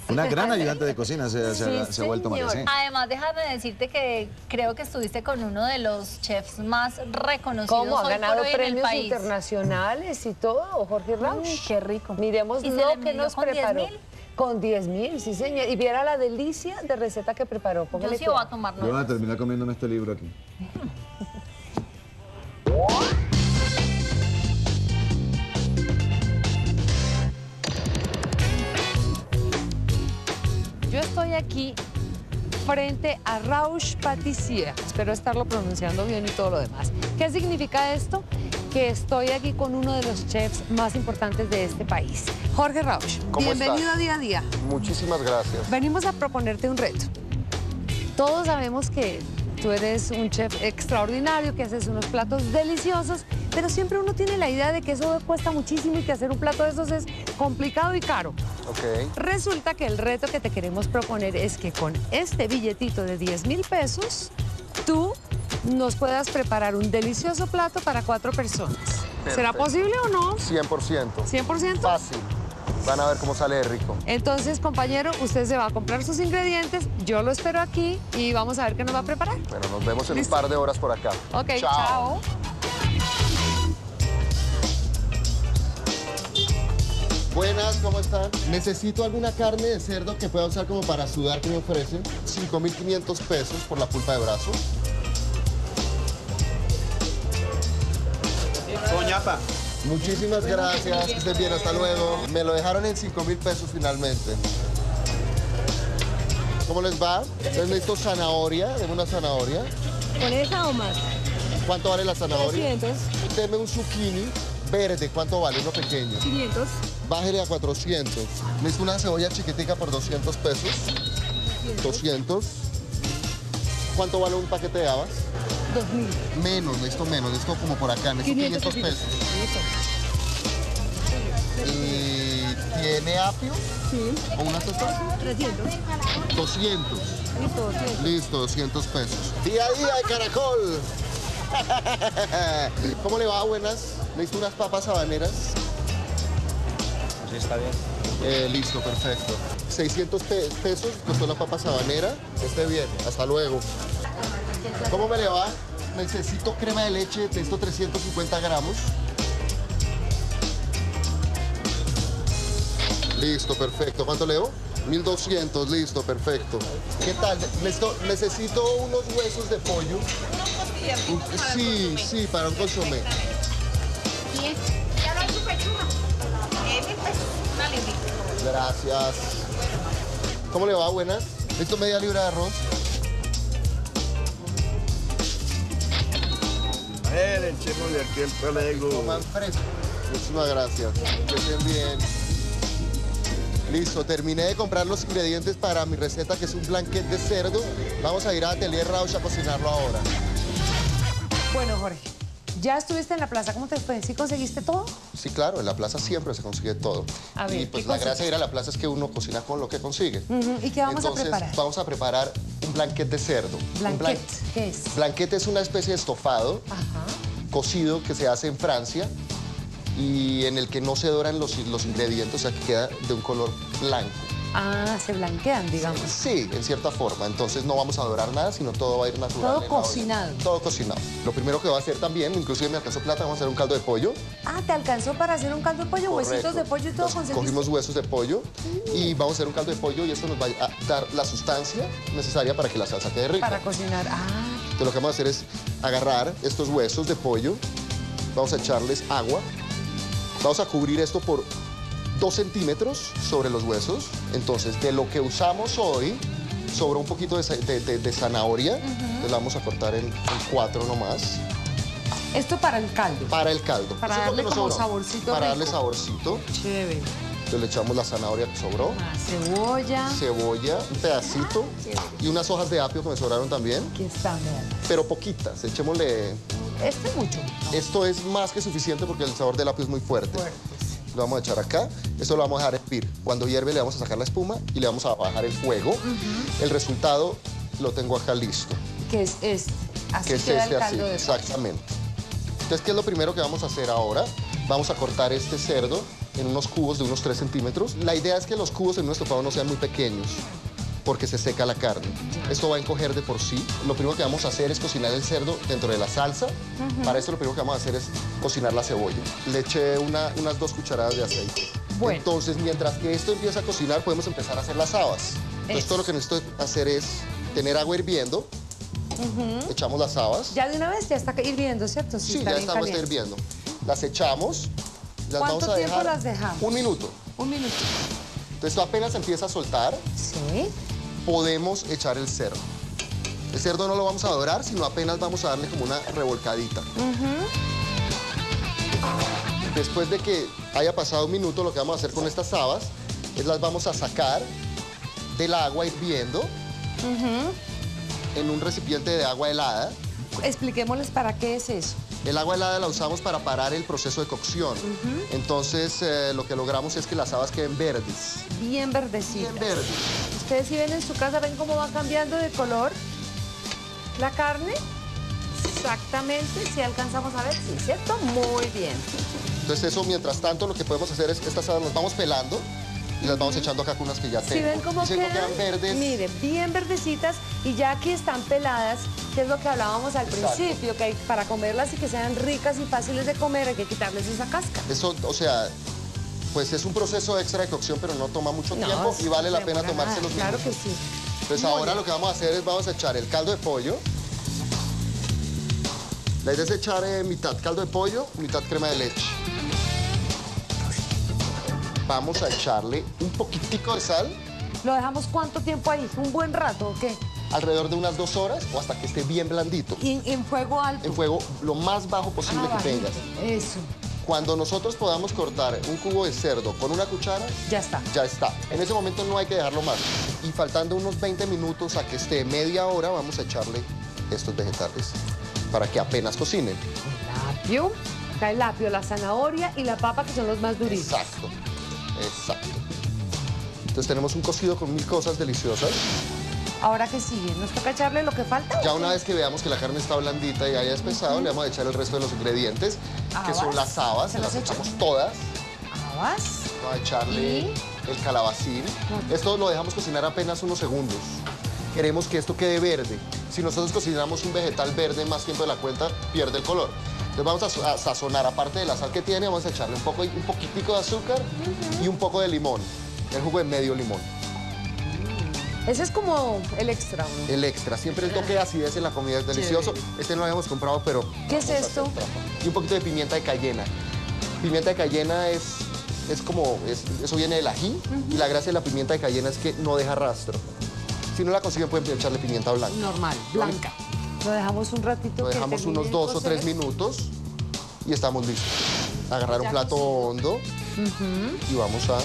Una gran ayudante de cocina se ha vuelto María. Sí. Además, déjame decirte que creo que estuviste con uno de los chefs más reconocidos ¿Cómo? ¿Ha ganado premios país internacionales y todo, Jorge Rauch? Qué rico. Miremos ¿Y lo que nos con preparó. 10.000? Con 10.000, sí, señor. Y viera la delicia de receta que preparó. Yo sí voy a tomar Yo voy a terminar comiéndome este libro aquí. Yo estoy aquí frente a Rauch Patissier. Espero estarlo pronunciando bien y todo lo demás. ¿Qué significa esto? Que estoy aquí con uno de los chefs más importantes de este país. Jorge Rauch, bienvenido a Día a Día. Muchísimas gracias. Venimos a proponerte un reto. Todos sabemos que tú eres un chef extraordinario, que haces unos platos deliciosos, pero siempre uno tiene la idea de que eso cuesta muchísimo y que hacer un plato de esos es complicado y caro. Ok. Resulta que el reto que te queremos proponer es que con este billetito de 10.000 pesos, tú nos puedas preparar un delicioso plato para 4 personas. Perfecto. ¿Será posible o no? 100%. ¿100%? Fácil. Van a ver cómo sale de rico. Entonces, compañero, usted se va a comprar sus ingredientes, yo lo espero aquí y vamos a ver qué nos va a preparar. Bueno, nos vemos en ¿Listo? un par de horas por acá. Ok, chao. Buenas, ¿cómo están? Necesito alguna carne de cerdo que pueda usar como para sudar que me ofrecen. 5.500 pesos por la pulpa de brazo. Coñapa. Muchísimas gracias, que estén bien, hasta luego. Me lo dejaron en 5.000 pesos finalmente. ¿Cómo les va? Entonces necesito zanahoria, deme una zanahoria. ¿Con esa o más? ¿Cuánto vale la zanahoria? 300. Deme un zucchini verde, ¿cuánto vale? Uno pequeño. 500. Bájele a 400. Necesito una cebolla chiquitica por 200 pesos. 200. ¿Cuánto vale un paquete de habas? 2.000. Menos, necesito como por acá, necesito 500 pesos. ¿Y tiene apio? Sí. ¿O una tosta? 300. 200. Listo, 200. Listo, 200 pesos. Día a día de Caracol. ¿Cómo le va? Buenas. Necesito unas papas habaneras. Sí, está bien. Listo, perfecto. 600 pesos costó la papa sabanera. Esté bien, hasta luego. ¿Cómo me le va? Necesito crema de leche, necesito 350 gramos. Listo, perfecto. ¿Cuánto leo? 1.200, listo, perfecto. ¿Qué tal? Necesito unos huesos de pollo. Sí, para un consomé. Gracias. ¿Cómo le va? Buenas. Necesito media libra de arroz. Echémosle aquí el pelego. Toman fresco. Muchísimas gracias. Que estén bien. Listo, terminé de comprar los ingredientes para mi receta, que es un blanquet de cerdo. Vamos a ir a Atelier Rauch a cocinarlo ahora. Bueno, Jorge, ya estuviste en la plaza, ¿cómo te fue? ¿Sí conseguiste todo? Sí, claro, en la plaza siempre se consigue todo. A ver, y pues ¿qué la cosas? gracia de ir a la plaza es que uno cocina con lo que consigue. ¿Y qué vamos a Entonces, preparar? vamos a preparar un blanquet de cerdo. ¿Blanquet? ¿Qué es? Blanquet es una especie de estofado cocido que se hace en Francia y en el que no se doran los ingredientes, o sea, que queda de un color blanco. Ah, se blanquean, digamos. Sí, en cierta forma. Entonces no vamos a dorar nada, sino todo va a ir natural. Todo en la olla. cocinado. Todo cocinado. Lo primero que va a hacer también, inclusive me alcanzó plata, vamos a hacer un caldo de pollo. Ah, ¿te alcanzó para hacer un caldo de pollo? Correcto. Huesitos de pollo y todo Entonces, conseguiste. cogimos huesos de pollo y vamos a hacer un caldo de pollo y esto nos va a dar la sustancia necesaria para que la salsa quede rica. Para cocinar. Ah, Entonces lo que vamos a hacer es agarrar estos huesos de pollo, vamos a echarles agua, vamos a cubrir esto por 2 centímetros sobre los huesos. Entonces, de lo que usamos hoy, sobra un poquito de zanahoria. Entonces, la vamos a cortar en 4 nomás. esto para el caldo. Para el caldo. Para Eso es lo darle que nos como sobró. saborcito Para darle rico. saborcito. Chévere. Entonces, le echamos la zanahoria que sobró, Cebolla. cebolla, un pedacito y unas hojas de apio que me sobraron también, Aquí está, vean. pero poquitas. Echémosle... Este mucho. Esto es más que suficiente porque el sabor del apio es muy fuerte. Lo vamos a echar acá. Esto lo vamos a dejar hervir. Cuando hierve le vamos a sacar la espuma y le vamos a bajar el fuego. El resultado lo tengo acá listo. Que es este. Así Que es queda este el así, caldo de pollo. exactamente. Entonces, ¿qué es lo primero que vamos a hacer ahora? Vamos a cortar este cerdo en unos cubos de unos 3 centímetros. La idea es que los cubos en un estofado no sean muy pequeños, porque se seca la carne. Esto va a encoger de por sí. Lo primero que vamos a hacer es cocinar el cerdo dentro de la salsa. Para esto lo primero que vamos a hacer es cocinar la cebolla. Le eché unas 2 cucharadas de aceite. Bueno. Entonces, mientras que esto empieza a cocinar, podemos empezar a hacer las habas. Entonces, todo lo que necesito hacer es tener agua hirviendo. Echamos las habas. Ya de una vez ya está hirviendo, ¿cierto? Sí, está ya bien estamos caliente. hirviendo. Las echamos. Las ¿Cuánto vamos a tiempo dejar las dejamos? 1 minuto. 1 minuto. Entonces, esto apenas empieza a soltar, Sí. podemos echar el cerdo. El cerdo no lo vamos a dorar, sino apenas vamos a darle como una revolcadita. Después de que haya pasado 1 minuto, lo que vamos a hacer con estas habas es las vamos a sacar del agua hirviendo en un recipiente de agua helada. Expliquémosles para qué es eso. El agua helada la usamos para parar el proceso de cocción. Entonces, lo que logramos es que las habas queden verdes. Bien verdecitas. Bien verdes. Ustedes si ven en su casa, ven cómo va cambiando de color la carne. Exactamente, si alcanzamos a ver, sí, ¿cierto? Muy bien. Entonces, eso, mientras tanto, lo que podemos hacer es que estas habas las vamos pelando y las vamos echando acá con unas que ya tengo. ¿Sí ven cómo Y si no quedan? quedan verdes. Miren, bien verdecitas y ya aquí están peladas, que es lo que hablábamos al Exacto. principio, que para comerlas y que sean ricas y fáciles de comer hay que quitarles esa cáscara. Eso, o sea, pues es un proceso extra de cocción, pero no toma mucho tiempo y vale la pena tomarse los minutos. Claro que sí. Entonces ahora lo que vamos a hacer es vamos a echar el caldo de pollo. La idea es echar mitad caldo de pollo, mitad crema de leche. Vamos a echarle un poquitico de sal, ¿Lo dejamos cuánto tiempo ahí? ¿Un buen rato o qué? alrededor de unas 2 horas o hasta que esté bien blandito. Y en fuego alto. En fuego lo más bajo posible que bajito. tengas. Eso, Cuando nosotros podamos cortar un cubo de cerdo con una cuchara, ya está. ya está. En ese momento no hay que dejarlo más. Y faltando unos 20 minutos a que esté media hora, vamos a echarle estos vegetales para que apenas cocinen. El apio, acá el apio, la zanahoria y la papa, que son los más duritos. Exacto, exacto. Entonces tenemos un cocido con 1000 cosas deliciosas. Ahora que sigue, ¿nos toca echarle lo que falta? Ya una vez que veamos que la carne está blandita y haya espesado, le vamos a echar el resto de los ingredientes, que son las habas. ¿Se Las las echa? echamos todas. Habas. Vamos a echarle el calabacín. Esto lo dejamos cocinar apenas unos segundos. Queremos que esto quede verde. Si nosotros cocinamos un vegetal verde más tiempo de la cuenta, pierde el color. Entonces vamos a sazonar, aparte de la sal que tiene, vamos a echarle un poquitico de azúcar y un poco de limón. El jugo de medio limón. Ese es como el extra, ¿no? El extra. Siempre el toque de acidez en la comida es delicioso. Este no lo habíamos comprado, pero... ¿Qué es vamos a hacer esto? trampa. Y un poquito de pimienta de cayena. Pimienta de cayena es como... eso viene del ají. Y la gracia de la pimienta de cayena es que no deja rastro. Si no la consiguen, pueden echarle pimienta blanca. Normal, blanca. Lo dejamos un ratito. Lo que dejamos termine unos de 2 o 3 cocer. minutos y estamos listos. Agarrar un plato hondo y vamos a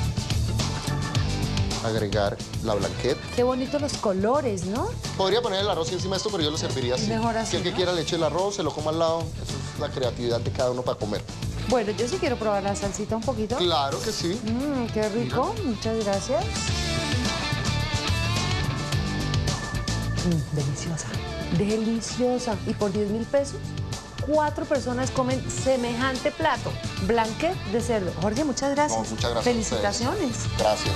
agregar la blanquette. Qué bonitos los colores, ¿no? Podría poner el arroz encima de esto, pero yo lo serviría así. Mejor así, Si el que ¿no? quiera le eche el arroz, se lo coma al lado. Eso es la creatividad de cada uno para comer. Bueno, yo sí quiero probar la salsita un poquito. Claro que sí. Qué rico, muchas gracias. Deliciosa, deliciosa. Y por 10.000 pesos, 4 personas comen semejante plato. Blanquet de cerdo. Jorge, muchas gracias. No, muchas gracias a ustedes. Felicitaciones. Gracias.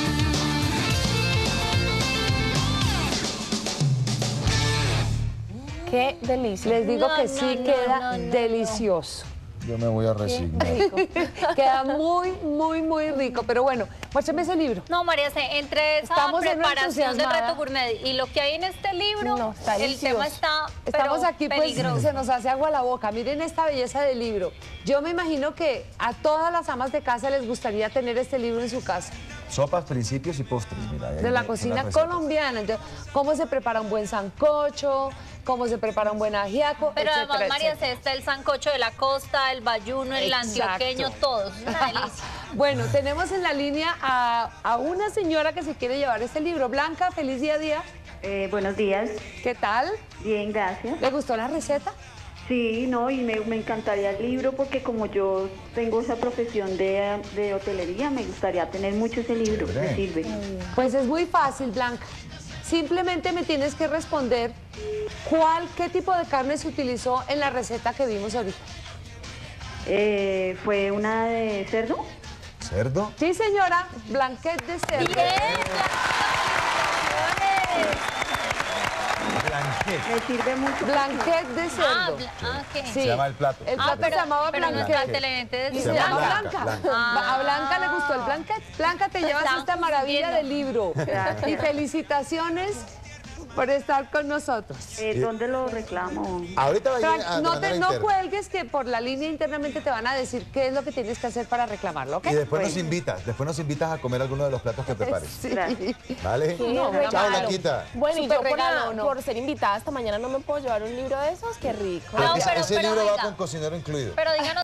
Qué delicia. Les digo No, que no, sí no, queda no, no, delicioso. Yo me voy a resignar. Rico. Queda muy, muy, muy rico. Pero bueno, muéstrame ese libro. No, María, entre esa Estamos en una preparación del entusiasmada. reto gourmet y lo que hay en este libro, No, está el delicioso. tema está Estamos pero aquí, pues peligroso. se nos hace agua la boca. Miren esta belleza del libro. Yo me imagino que a todas las amas de casa les gustaría tener este libro en su casa. Sopas, principios y postres, mira. ahí De la hay cocina unas recetas. colombiana. Entonces, cómo se prepara un buen sancocho, cómo se prepara un buen ajiaco, Pero etcétera, además, María, etcétera. está el sancocho de la costa, el bayuno, el Exacto. antioqueño, todo. Es una delicia. Bueno, tenemos en la línea a una señora que se quiere llevar este libro. Blanca, feliz día a día. Buenos días. ¿Qué tal? Bien, gracias. ¿Le gustó la receta? Sí, no, y me encantaría el libro porque como yo tengo esa profesión de hotelería, me gustaría tener mucho ese libro. Me sirve. Pues es muy fácil, Blanca. Simplemente me tienes que responder qué tipo de carne se utilizó en la receta que vimos ahorita. ¿Fue una de cerdo? ¿Cerdo? Sí, señora, blanquet de cerdo. Blanquet. Me sirve mucho. Blanquet de cerdo. Ok. Sí. Se llama el plato. El plato se llamaba pero blanquet. nuestra televidente Y es se llama llama Blanca, Blanca. Blanca. A Blanca le gustó el blanquet. Blanca, te llevas Estamos esta maravilla viendo. de libro. Gracias. Y felicitaciones por estar con nosotros. ¿Dónde lo reclamo? Ahorita va a ir a No, manera no interna. cuelgues, que por la línea internamente te van a decir qué es lo que tienes que hacer para reclamarlo, ¿ok? Y después nos invitas a comer alguno de los platos que prepares. Sí. Gracias. ¿Vale? No, Chao, regalo. Blanquita. Bueno, y Súper yo regalo, ¿no? por ser invitada esta mañana no me puedo llevar un libro de esos, qué rico. No, Ese pero libro va venga. con cocinero incluido. Pero díganos